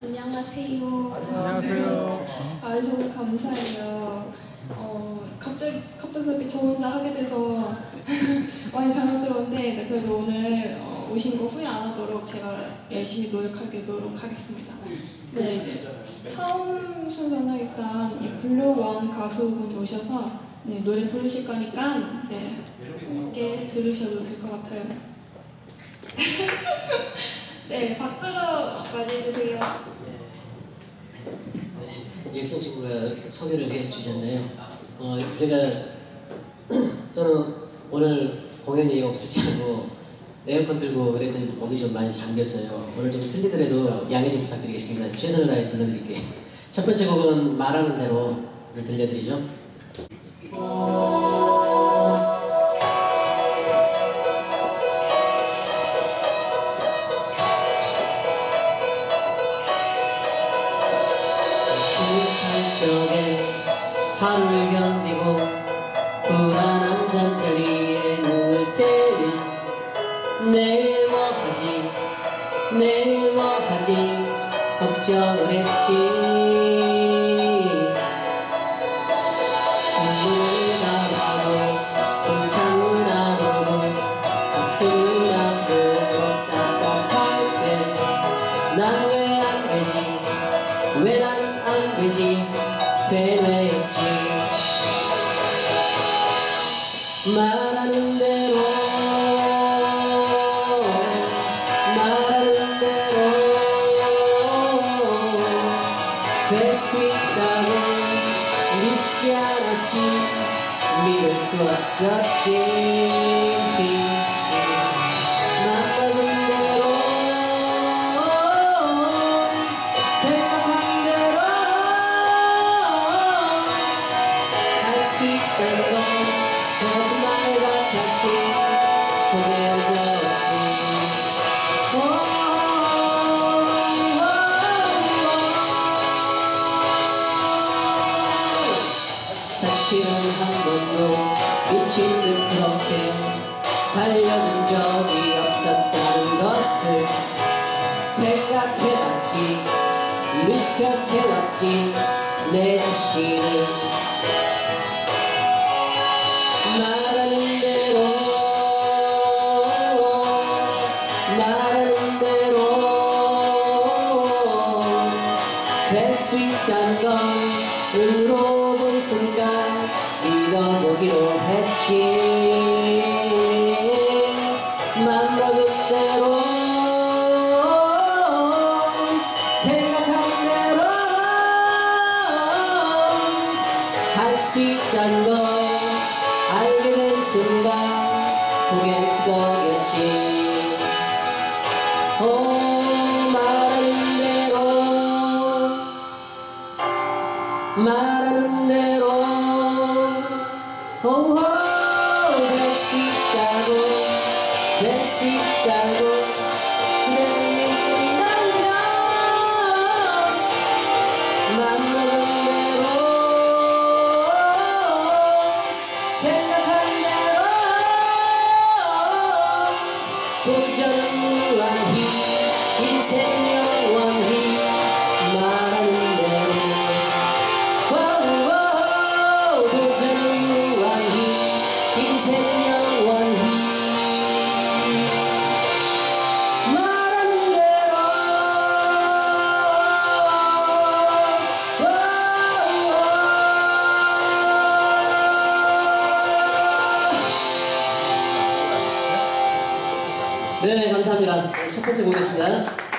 안녕하세요. 안녕하세요. 정말 감사해요. 갑작스럽게 저 혼자 하게 돼서 많이 당황스러운데, 네, 그래도 오늘 오신 거 후회 안 하도록 제가 열심히 노력하도록 하겠습니다. 네, 이제 처음 순서는 일단 이 블루원 가수분이 오셔서 네, 노래 부르실 거니까 네, 함께 들으셔도 될 것 같아요. 네, 박수로 맞이해주세요. 예쁜 친구가 소개를 해주셨네요. 제가 저는 오늘 공연이 없을지 알고 에어컨 틀고 그랬더니 목이 좀 많이 잠겼어요. 오늘 좀 틀리더라도 양해 좀 부탁드리겠습니다. 최선을 다해 불러드릴게요. 첫 번째 곡은 말하는 대로 들려드리죠. 속에 하루를 견디고 불안한 잠자리에 누울 때면 내일 뭐 하지 내일 뭐 하지 걱정을 했지. 눈을 감고 봄창을 안으로 가슴을 안고 답답할 때 난 왜 안 되지 왜 난 안 되지 되뇌지. 말하는 대로 말하는 대로 될 수 있다고 믿지 않았지 믿을 수 없었지. 말하는 대로 생각한 대로 할 수 있다는 건 거짓말 같았지 고개 어려웠지. 사실은 한 번도 미친 듯 그렇게 달려든 적이 없었다는 것을 생각해봤지 느껴세웠지 내 자신을. 말하는 대로 말하는 대로 될 수 있다는 건 눈으로 본 순간 믿어보기로 했지. 맘먹은 대로 생각한 대로 할 수 있다는 건 알게 된 순간 고개 끄덕였지. 말하는 대로 말하는 대로 될 수 있다고 될 수 있다고 내 믿는다면 맘먹은 대로 생각한 대로 도전은 무한히 인생 영원히 말하는 대로 도전은 무한히 인생 영원히 말하는 대로 네, 감사합니다. 첫 번째 곡이었습니다.